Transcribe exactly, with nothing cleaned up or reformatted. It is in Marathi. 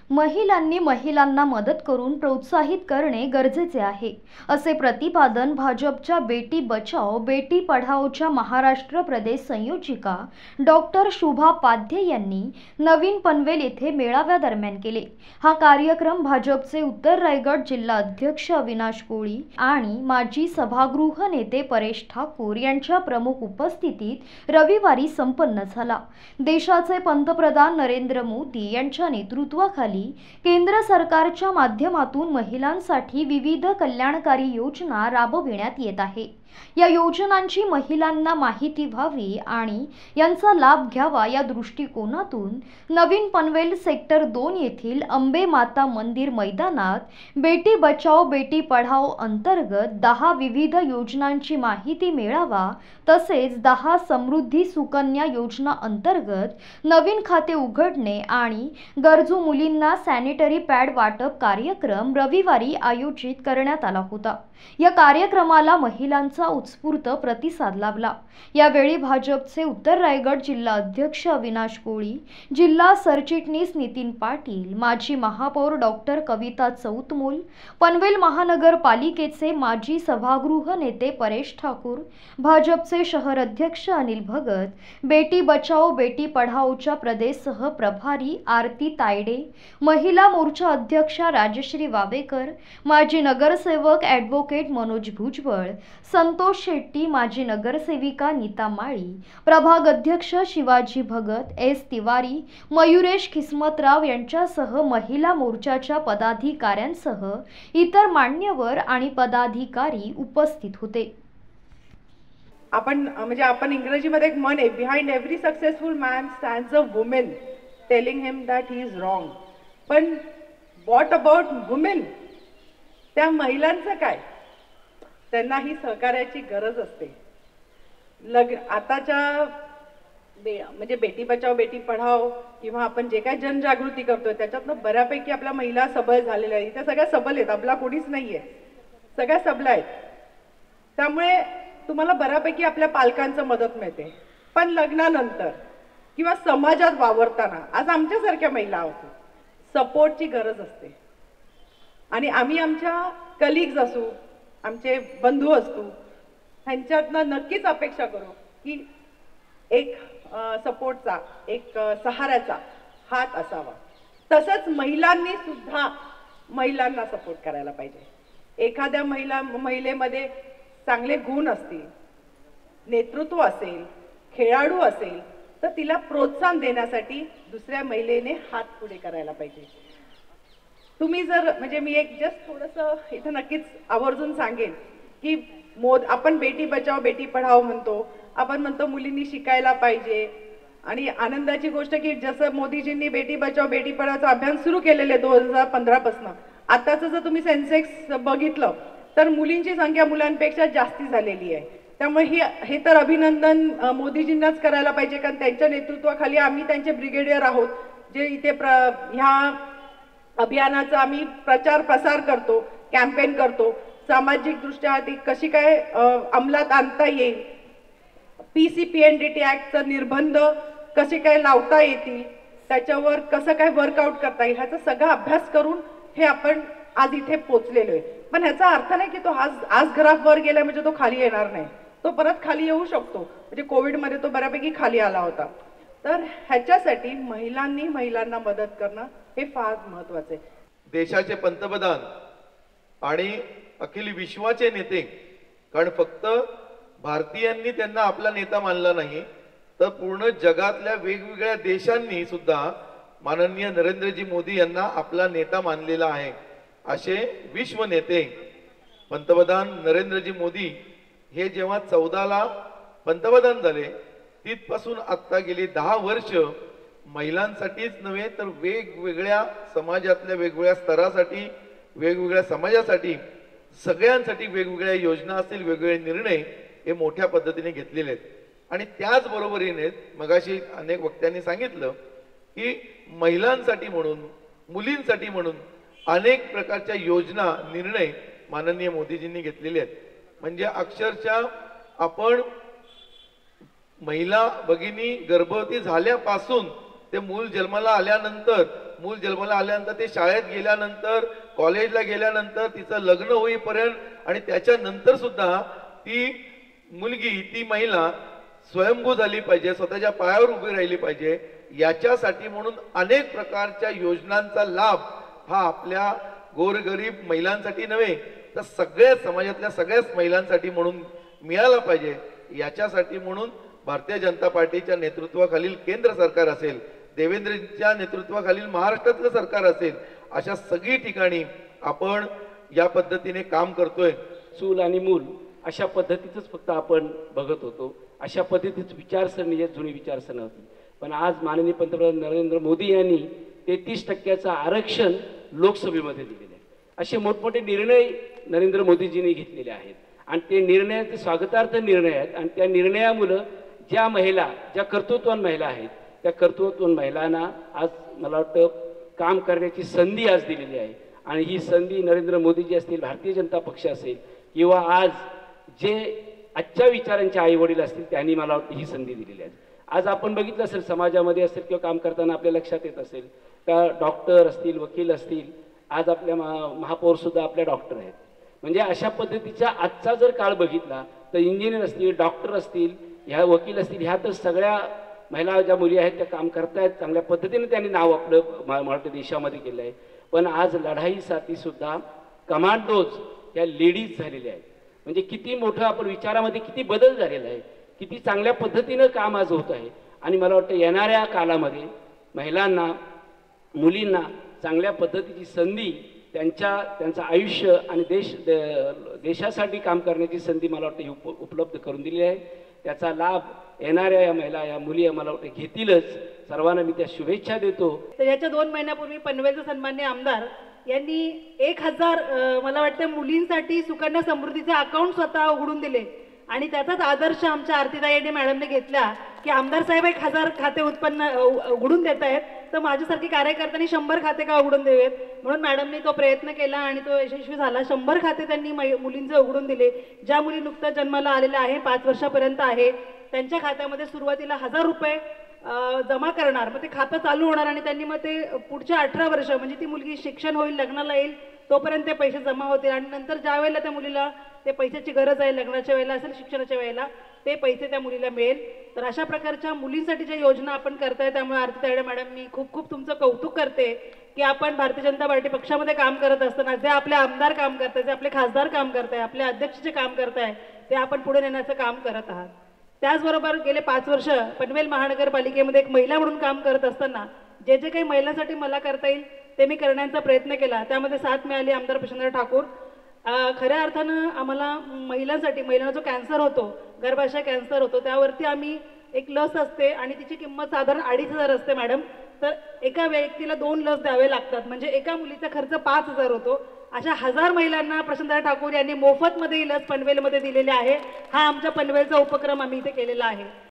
महिलांनी महिलांना मदत करून प्रोत्साहित करणे गरजेचे आहे, असे प्रतिपादन भाजपच्या बेटी बचाओ बेटी पढाओच्या महाराष्ट्र प्रदेश संयोजिका डॉक्टर शुभा पाध्ये यांनी नवीन पनवेल येथे मेळाव्यादरम्यान केले। हा कार्यक्रम भाजपचे उत्तर रायगड जिल्हा अध्यक्ष अविनाश कोळी आणि माजी सभागृह नेते परेश ठाकूर यांच्या प्रमुख उपस्थितीत रविवारी संपन्न झाला। देशाचे पंतप्रधान नरेंद्र मोदी यांच्या नेतृत्वाखाली केंद्र सरकारच्या माध्यमातून महिलांसाठी विविध कल्याणकारी योजना राबविण्यात येत आहे। या योजनांची महिलांना माहिती व्हावी आणि यांचा लाभ घ्यावा या दृष्टिकोनातून नवीन पनवेल सेक्टर दोन येथील अंबे माता मंदिर मैदानात बेटी बचाओ बेटी पढाओ अंतर्गत दहा विविध योजनांची माहिती मेळावा तसेच दहा समृद्धी सुकन्या योजना अंतर्गत नवीन खाते उघडणे आणि गरजू मुलींना सॅनिटरी पॅड वाटप कार्यक्रम रविवारी आयोजित करण्यात आला होता। या कार्यक्रमाला महिलांचा उत्स्फूर्त प्रतिसाद लाभला। यावेळी भाजपचे उत्तर रायगड जिल्हा अध्यक्ष अविनाश कोळी, जिल्हा सरचिटणीस नितीन पाटील, माजी महापौर डॉक्टर कविता चौतमोल, पनवेल महानगरपालिकेचे माजी सभागृह नेते परेश ठाकूर, भाजपचे शहर अध्यक्ष अनिल भगत, बेटी बचाओ बेटी पढाओच्या प्रदेश सह प्रभारी आरती तायडे, महिला मोर्चा अध्यक्षा राजश्री वावेकर, माजी नगरसेवक ॲडव्होकेट मनोज भुजबळ, संतोष शेट्टी, माजी नगरसेविका नीता माळी, प्रभाग अध्यक्ष शिवाजी भगत, एस तिवारी, मयुरेश किस्मतराव यांच्यासह महिला मोर्चाच्या पदाधिकाऱ्यांसह इतर मान्यवर आणि पदाधिकारी उपस्थित होते। आपण म्हणजे आपण इंग्रजीमध्ये एक म्हण आहे, behind every successful man stands a woman telling him that he is wrong. पण व्हॉट अबाउट वुमेन? त्या महिलांचं काय? त्यांना ही सहकार्याची गरज असते। लग्न आताच्या बे म्हणजे बेटी बचाओ बेटी पढाओ किंवा आपण जे काय जनजागृती करतोय त्याच्यातनं बऱ्यापैकी आपल्या महिला सबल झालेल्या आहेत। त्या सगळ्या सबल आहेत, आपला कोणीच नाहीये, सगळ्या सबल आहेत। त्यामुळे तुम्हाला बऱ्यापैकी आपल्या पालकांचं मदत मिळते। पण लग्नानंतर किंवा समाजात वावरताना आज आमच्यासारख्या महिला आहोत, सपोर्टची गरज असते। आणि आम्ही आमच्या कलिग्स असू, आमचे बंधू असतो, ह्यांच्यातनं नक्कीच अपेक्षा करू की एक सपोर्टचा एक सहाऱ्याचा हात असावा। तसंच महिलांनी सुद्धा महिलांना सपोर्ट करायला पाहिजे। एखाद्या महिला महिलेमध्ये चांगले गुण असतील, नेतृत्व असेल, खेळाडू असेल तर तिला प्रोत्साहन देण्यासाठी दुसऱ्या महिलेने हात पुढे करायला पाहिजे। तुम्ही जर म्हणजे मी एक जस्ट थोडंसं इथं नक्कीच आवर्जून सांगेन की मोद आपण बेटी बचाओ बेटी पढाओ म्हणतो, आपण म्हणतो मुलींनी शिकायला पाहिजे। आणि आनंदाची गोष्ट की जसं मोदीजींनी बेटी बचाओ बेटी पढाओचा अभियान सुरू केलेले दोन हजार पंधरा पासून आताचं जर तुम्ही सेन्सेक्स बघितलं तर मुलींची संख्या मुलांपेक्षा जास्ती झालेली आहे। त्यामुळे ही हे तर अभिनंदन मोदीजींनाच करायला पाहिजे, कारण त्यांच्या नेतृत्वाखाली आम्ही त्यांचे ब्रिगेडियर आहोत जे इथे प्र ह्या अभियानाचा आम्ही प्रचार प्रसार करतो, कॅम्पेन करतो। सामाजिक दृष्ट्या ती कशी काय अंमलात आणता येईल, P C P N D T ॲक्टचा निर्बंध कसे काय लावता येतील, त्याच्यावर कसं काय वर्कआउट करता येईल ह्याचा सगळा अभ्यास करून हे आपण आज इथे पोचलेलो आहे। पण ह्याचा अर्थ नाही की तो आज आज घरात वर गेला म्हणजे तो खाली येणार नाही, तो परत खाली येऊ शकतो। म्हणजे कोविडमध्ये तो बऱ्यापैकी खाली आला होता। तर ह्याच्यासाठी महिलांनी महिलांना मदत करणं हे फार महत्त्वाचं आहे। देशाचे पंतप्रधान आणि अखिल विश्वाचे नेते, कारण फक्त भारतीयांनी त्यांना आपला नेता मानला नाही तर पूर्ण जगातल्या वेगवेगळ्या देशांनी सुद्धा माननीय नरेंद्रजी मोदी यांना आपला नेता मानलेला आहे। असे विश्व नेते पंतप्रधान नरेंद्रजी मोदी हे जेव्हा चौदाला पंतप्रधान झाले तिथपासून आता गेली दहा वर्ष महिलांसाठीच नव्हे तर वेगवेगळ्या समाजातल्या वेगवेगळ्या स्तरासाठी वेगवेगळ्या समाजासाठी सगळ्यांसाठी वेगवेगळ्या योजना असतील, वेगवेगळे निर्णय हे मोठ्या पद्धतीने घेतलेले आहेत। आणि त्याच बरोबरीने मगाशी अनेक वक्त्यांनी सांगितलं की महिलांसाठी म्हणून मुलींसाठी म्हणून अनेक प्रकारच्या योजना निर्णय माननीय मोदीजींनी घेतलेले आहेत। म्हणजे अक्षरशः आपण महिला भगिनी गर्भवती झाल्यापासून ते मूल जन्माला आल्यानंतर मूल जन्माला आल्यानंतर ते शाळेत गेल्यानंतर कॉलेजला गेल्यानंतर तिचं लग्न होईपर्यंत आणि त्याच्यानंतर सुद्धा ती मुलगी ती महिला स्वयंभू झाली पाहिजे, स्वतःच्या पायावर उभी राहिली पाहिजे. याच्यासाठी म्हणून अनेक प्रकारच्या योजनांचा लाभ हा आपल्या गोरगरीब महिलांसाठी नव्हे तर सगळ्या समाजातल्या सगळ्याच महिलांसाठी म्हणून मिळाला पाहिजे. याच्यासाठी म्हणून भारतीय जनता पार्टीच्या नेतृत्वाखालील केंद्र सरकार असेल, देवेंद्रजींच्या नेतृत्वाखालील महाराष्ट्रातलं सरकार असेल, अशा सगळी ठिकाणी आपण या पद्धतीने काम करतोय. चूल आणि मूल अशा पद्धतीतच फक्त आपण बघत होतो, अशा पद्धतीच विचारसरणी आहे, जुनी विचारसरणी होती. पण आज माननीय पंतप्रधान नरेंद्र मोदी यांनी तेहतीस टक्क्याचं आरक्षण लोकसभेमध्ये दिलेलं आहे. असे मोठमोठे निर्णय नरेंद्र मोदीजींनी घेतलेले आहेत आणि ते निर्णयाचे स्वागतार्थ निर्णय आहेत. आणि त्या निर्णयामुळं ज्या महिला, ज्या कर्तृत्ववान महिला आहेत, त्या कर्तृत्ववान महिलांना आज मला वाटतं काम करण्याची संधी आज दिलेली आहे. आणि ही संधी नरेंद्र मोदीजी असतील, भारतीय जनता पक्ष असेल किंवा आज जे आजच्या विचारांचे आई वडील असतील त्यांनी मला वाटतं ही संधी दिलेली आहे. आज आपण बघितलं असेल समाजामध्ये असेल किंवा काम करताना आपल्या लक्षात येत असेल का डॉक्टर असतील, वकील असतील, आज आपल्या महा महापौरसुद्धा आपल्या डॉक्टर आहेत. म्हणजे अशा पद्धतीचा आजचा जर काळ बघितला तर इंजिनियर असतील, डॉक्टर असतील, ह्या वकील असतील, ह्या तर सगळ्या महिला ज्या मुली आहेत त्या काम करतायत, चांगल्या पद्धतीने त्यांनी नाव आपलं महाराष्ट्र देशामध्ये केलं आहे. पण आज लढाईसाठी सुद्धा कमांडोज या लेडीज झालेल्या आहेत. म्हणजे किती मोठं आपण विचारामध्ये किती बदल झालेला आहे, किती चांगल्या पद्धतीनं काम आज होत आहे. आणि मला वाटतं येणाऱ्या काळामध्ये महिलांना, मुलींना चांगल्या पद्धतीची संधी, त्यांच्या त्यांचं आयुष्य आणि देश देशासाठी काम करण्याची संधी मला वाटतं उप उपलब्ध करून दिली आहे. त्याचा लाभ येणाऱ्या या महिला, या मुली मला वाटतं घेतीलच. सर्वांना मी त्या शुभेच्छा देतो. तर याच्या दोन महिन्यापूर्वी पनवेलचे सन्मान्य आमदार यांनी एक हजार मला वाटतं मुलींसाठी सुकन्या समृद्धीचे अकाउंट स्वतः उघडून दिले आणि त्याचाच आदर्श आमच्या आरतीताई मॅडमने घेतला की आमदार साहेब एक हजार खाते उत्पन्न उघडून देत आहेत, तर माझ्यासारखी कार्यकर्त्यांनी शंभर खाते का उघडून देवेत. म्हणून मॅडमनी तो प्रयत्न केला आणि तो यशस्वी झाला. शंभर खाते त्यांनी मुलींचे उघडून दिले. ज्या मुली नुकत्याच जन्माला आलेल्या आहे, पाच वर्षापर्यंत आहे, त्यांच्या खात्यामध्ये सुरुवातीला हजार रुपये जमा करणार, मग ते खातं चालू होणार आणि त्यांनी मग ते पुढच्या अठरा वर्ष म्हणजे ती मुलगी शिक्षण होईल, लग्नाला येईल, तोपर्यंत ते पैसे जमा होतील आणि नंतर ज्या वेळेला त्या मुलीला ते पैशाची गरज आहे, लग्नाच्या वेळेला असेल, शिक्षणाच्या वेळेला, ते पैसे त्या मुलीला मिळेल. तर अशा प्रकारच्या मुलींसाठी ज्या योजना आपण करताय, त्यामुळे आरती मॅडम मी खूप खूप तुमचं कौतुक करते की आपण भारतीय जनता पार्टी पक्षामध्ये काम करत असताना जे आपले आमदार काम करताय, जे आपले खासदार काम करताय, आपले अध्यक्ष जे काम करताय, ते आपण पुढे नेण्याचं काम करत आहात. त्याचबरोबर गेले पाच वर्ष पनवेल महानगरपालिकेमध्ये एक महिला म्हणून काम करत असताना जे जे काही महिलांसाठी मला करता येईल ते मी करण्याचा प्रयत्न केला. त्यामध्ये साथ मिळाली आमदार प्रशांत ठाकूर. खऱ्या अर्थानं आम्हाला महिलांसाठी, महिलांना जो कॅन्सर होतो, गर्भाशय कॅन्सर होतो, त्यावरती आम्ही एक लस असते आणि तिची किंमत साधारण अडीच हजार असते मॅडम. तर एका व्यक्तीला दोन लस द्यावे लागतात, म्हणजे एका मुलीचा खर्च पाच हजार होतो. अशा हजार महिलांना प्रशांत ठाकूर यांनी मोफतमध्ये ही लस पनवेलमध्ये दिलेली आहे. हा आमच्या पनवेलचा उपक्रम आम्ही इथे केलेला आहे.